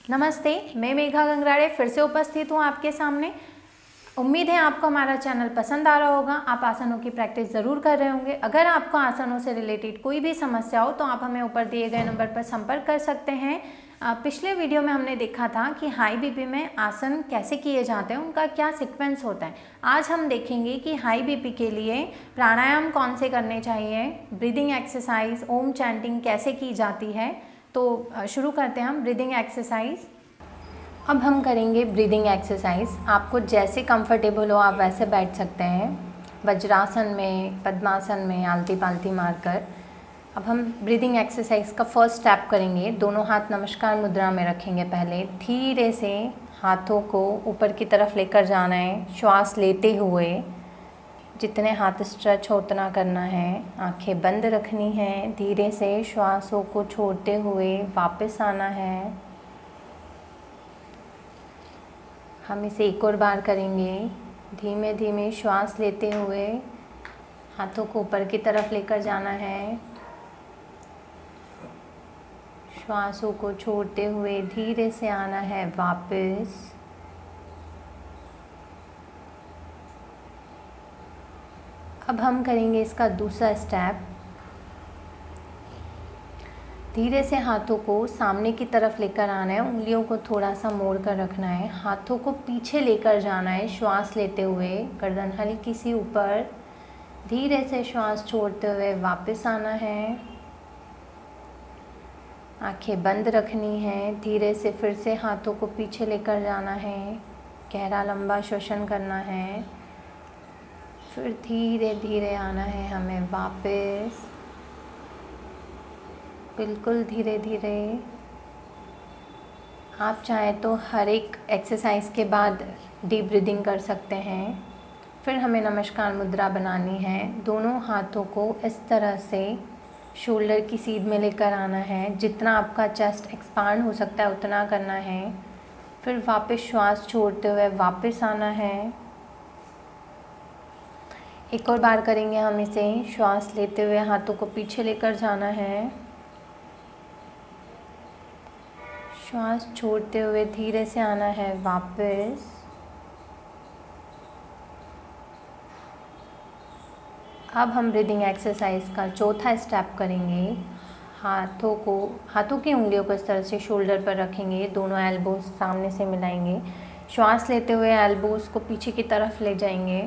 नमस्ते, मैं मेघा गंगराड़े फिर से उपस्थित हूँ आपके सामने। उम्मीद है आपको हमारा चैनल पसंद आ रहा होगा। आप आसनों की प्रैक्टिस ज़रूर कर रहे होंगे। अगर आपको आसनों से रिलेटेड कोई भी समस्या हो तो आप हमें ऊपर दिए गए नंबर पर संपर्क कर सकते हैं। पिछले वीडियो में हमने देखा था कि हाई बीपी में आसन कैसे किए जाते हैं, उनका क्या सीक्वेंस होता है। आज हम देखेंगे कि हाई बीपी के लिए प्राणायाम कौन से करने चाहिए, ब्रीदिंग एक्सरसाइज, ओम चैंटिंग कैसे की जाती है। तो शुरू करते हैं हम ब्रीदिंग एक्सरसाइज। अब हम करेंगे ब्रीदिंग एक्सरसाइज। आपको जैसे कंफर्टेबल हो आप वैसे बैठ सकते हैं, वज्रासन में, पद्मासन में, आलती पालती मारकर। अब हम ब्रीदिंग एक्सरसाइज का फर्स्ट स्टेप करेंगे। दोनों हाथ नमस्कार मुद्रा में रखेंगे। पहले धीरे से हाथों को ऊपर की तरफ लेकर जाना है, श्वास लेते हुए। जितने हाथ स्ट्रेच हो उतना करना है। आंखें बंद रखनी है। धीरे से श्वासों को छोड़ते हुए वापस आना है। हम इसे एक और बार करेंगे। धीमे धीमे श्वास लेते हुए हाथों को ऊपर की तरफ लेकर जाना है। श्वासों को छोड़ते हुए धीरे से आना है वापस। अब हम करेंगे इसका दूसरा स्टेप। धीरे से हाथों को सामने की तरफ लेकर आना है। उंगलियों को थोड़ा सा मोड़ कर रखना है। हाथों को पीछे लेकर जाना है श्वास लेते हुए। गर्दन हल्की सी ऊपर। धीरे से श्वास छोड़ते हुए वापस आना है। आंखें बंद रखनी है। धीरे से फिर से हाथों को पीछे लेकर जाना है। गहरा लंबा श्वसन करना है। फिर धीरे धीरे आना है हमें वापस, बिल्कुल धीरे धीरे। आप चाहें तो हर एक एक्सरसाइज के बाद डीप ब्रीदिंग कर सकते हैं। फिर हमें नमस्कार मुद्रा बनानी है। दोनों हाथों को इस तरह से शोल्डर की सीध में लेकर आना है। जितना आपका चेस्ट एक्सपांड हो सकता है उतना करना है। फिर वापस श्वास छोड़ते हुए वापस आना है। एक और बार करेंगे हम इसे। श्वास लेते हुए हाथों को पीछे लेकर जाना है। श्वास छोड़ते हुए धीरे से आना है वापस। अब हम ब्रीदिंग एक्सरसाइज का चौथा स्टेप करेंगे। हाथों की उंगलियों को इस तरह से शोल्डर पर रखेंगे। दोनों एल्बोज सामने से मिलाएंगे। श्वास लेते हुए एल्बोज को पीछे की तरफ ले जाएंगे।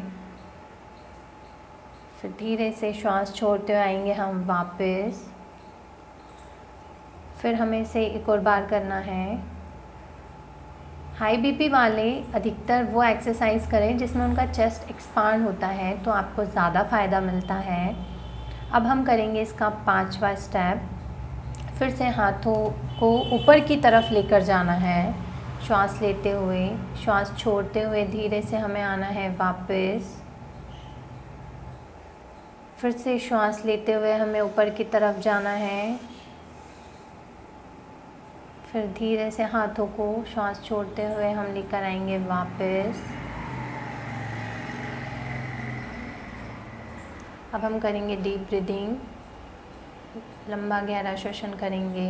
फिर धीरे से श्वास छोड़ते हुए आएंगे हम वापस। फिर हमें इसे एक और बार करना है। हाई बीपी वाले अधिकतर वो एक्सरसाइज करें जिसमें उनका चेस्ट एक्सपांड होता है, तो आपको ज़्यादा फ़ायदा मिलता है। अब हम करेंगे इसका पांचवा स्टेप। फिर से हाथों को ऊपर की तरफ लेकर जाना है श्वास लेते हुए। श्वास छोड़ते हुए धीरे से हमें आना है वापस। फिर से श्वास लेते हुए हमें ऊपर की तरफ जाना है। फिर धीरे से हाथों को श्वास छोड़ते हुए हम लेकर आएंगे वापस। अब हम करेंगे डीप ब्रीदिंग। लंबा गहरा श्वसन करेंगे।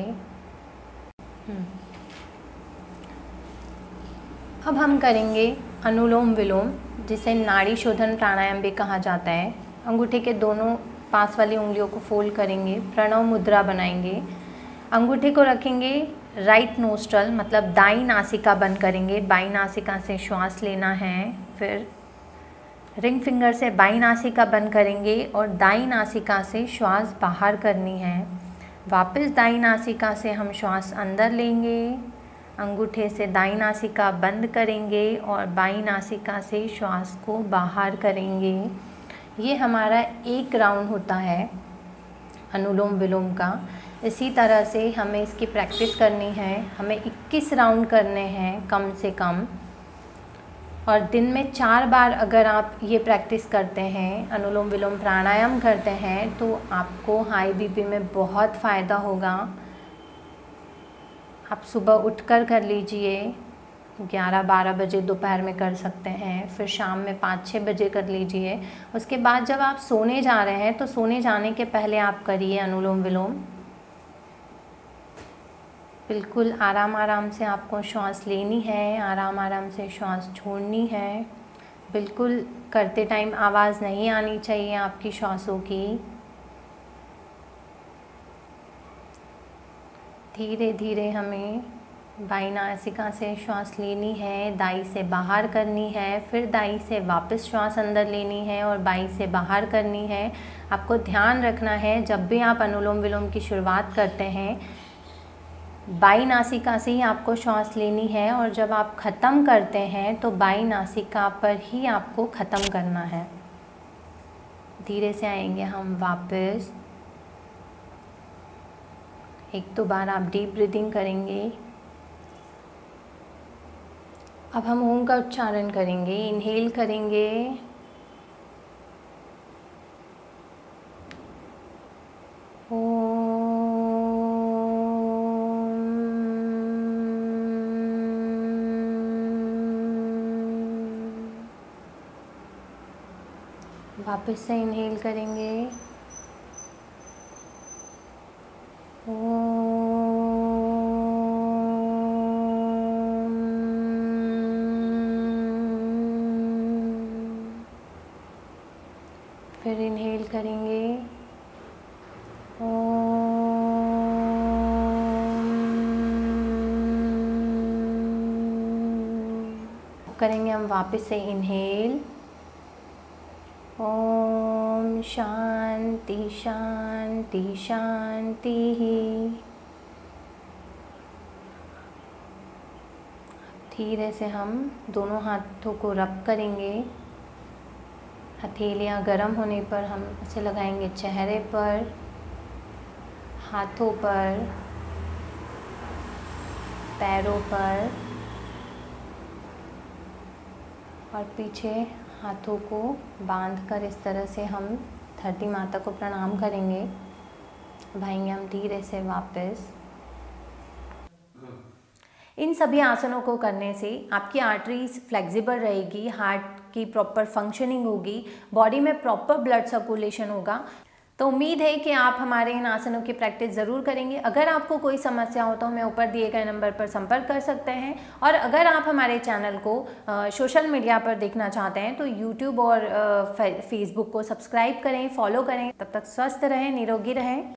अब हम करेंगे अनुलोम विलोम, जिसे नाड़ी शोधन प्राणायाम भी कहा जाता है। अंगूठे के दोनों पास वाली उंगलियों को फोल्ड करेंगे। प्रणव मुद्रा बनाएंगे। अंगूठे को रखेंगे राइट नोस्ट्रल, मतलब दाईं नासिका बंद करेंगे। बाईं नासिका से श्वास लेना है। फिर रिंग फिंगर से बाईं नासिका बंद करेंगे और दाईं नासिका से श्वास बाहर करनी है। वापस दाईं नासिका से हम श्वास अंदर लेंगे। अंगूठे से दाईं नासिका बंद करेंगे और बाईं नासिका से श्वास को बाहर करेंगे। ये हमारा एक राउंड होता है अनुलोम विलोम का। इसी तरह से हमें इसकी प्रैक्टिस करनी है। हमें 21 राउंड करने हैं कम से कम, और दिन में 4 बार अगर आप ये प्रैक्टिस करते हैं, अनुलोम विलोम प्राणायाम करते हैं, तो आपको हाई बीपी में बहुत फ़ायदा होगा। आप सुबह उठकर कर लीजिए, 11-12 बजे दोपहर में कर सकते हैं। फिर शाम में 5-6 बजे कर लीजिए। उसके बाद जब आप सोने जा रहे हैं तो सोने जाने के पहले आप करिए अनुलोम विलोम। बिल्कुल आराम आराम से आपको श्वास लेनी है, आराम आराम से श्वास छोड़नी है। बिल्कुल करते टाइम आवाज़ नहीं आनी चाहिए आपकी श्वासों की। धीरे धीरे हमें बाईं नासिका से श्वास लेनी है, दाई से बाहर करनी है, फिर दाई से वापस श्वास अंदर लेनी है और बाईं से बाहर करनी है। आपको ध्यान रखना है जब भी आप अनुलोम विलोम की शुरुआत करते हैं, बाईं नासिका से ही आपको श्वास लेनी है और जब आप ख़त्म करते हैं तो बाईं नासिका पर ही आपको ख़त्म करना है। धीरे से आएंगे हम वापस। 1-2 बार आप डीप ब्रीदिंग करेंगे। अब हम ओम का उच्चारण करेंगे। इनहेल करेंगे, वापस से इनहेल करेंगे, फिर इनहेल करेंगे, करेंगे हम वापस से इनहेल। ओम शांति शांति शांति। धीरे से हम दोनों हाथों को रब करेंगे। हथेलियाँ गर्म होने पर हम इसे लगाएंगे चेहरे पर, हाथों पर, पैरों पर और पीछे हाथों को बांधकर इस तरह से हम धरती माता को प्रणाम करेंगे। अब आएंगे हम धीरे से वापस। इन सभी आसनों को करने से आपकी आर्टरीज फ्लेक्सिबल रहेगी, हार्ट की प्रॉपर फंक्शनिंग होगी, बॉडी में प्रॉपर ब्लड सर्कुलेशन होगा। तो उम्मीद है कि आप हमारे इन आसनों की प्रैक्टिस ज़रूर करेंगे। अगर आपको कोई समस्या हो तो हमें ऊपर दिए गए नंबर पर संपर्क कर सकते हैं। और अगर आप हमारे चैनल को सोशल मीडिया पर देखना चाहते हैं तो यूट्यूब और फेसबुक को सब्सक्राइब करें, फॉलो करें। तब तक स्वस्थ रहें, निरोगी रहें।